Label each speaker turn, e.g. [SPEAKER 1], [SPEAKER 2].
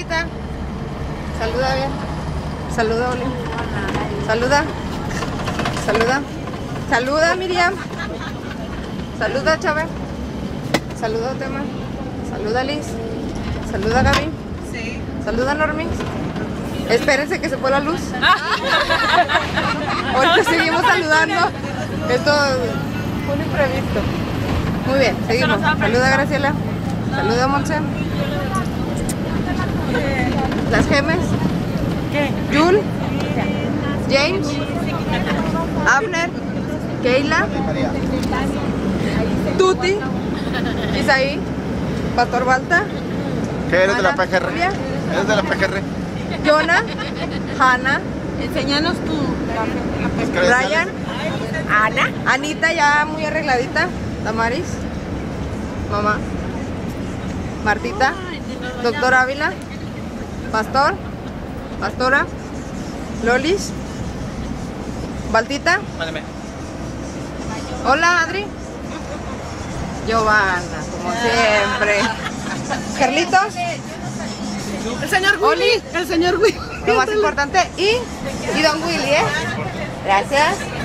[SPEAKER 1] Olita. Saluda bien. Saluda, Oli. Saluda. Saluda. Saluda, Miriam. Saluda, Chávez. Saluda, Tema. Saluda, Liz. Saluda, Gaby.
[SPEAKER 2] Sí.
[SPEAKER 1] Saluda, Normis. Espérense que se fue la luz. Ahorita seguimos saludando. Esto fue un imprevisto. Muy bien, seguimos. Saluda, Graciela. Saluda, Monse. Las gemes. Yul. James. Abner. Keila. Tuti. Isaí. Pastor Balta.
[SPEAKER 3] ¿Qué eres de la
[SPEAKER 1] Ana,
[SPEAKER 3] PGR?
[SPEAKER 1] Julia.
[SPEAKER 3] ¿Eres de la PGR?
[SPEAKER 1] Jonah. Hanna.
[SPEAKER 2] Enséñanos
[SPEAKER 3] Las
[SPEAKER 1] Brian.
[SPEAKER 3] credenciales.
[SPEAKER 2] Ana.
[SPEAKER 1] Anita ya muy arregladita. Damaris. Mamá. Martita. Doctor Ávila. Pastor. Pastora. Lolis. Baltita.
[SPEAKER 3] Mándeme.
[SPEAKER 1] Hola, Adri. Giovanna, como siempre. Carlitos.
[SPEAKER 2] El señor Willy. El señor Willy.
[SPEAKER 1] Lo más importante. Y Don Willy, ¿eh? Gracias.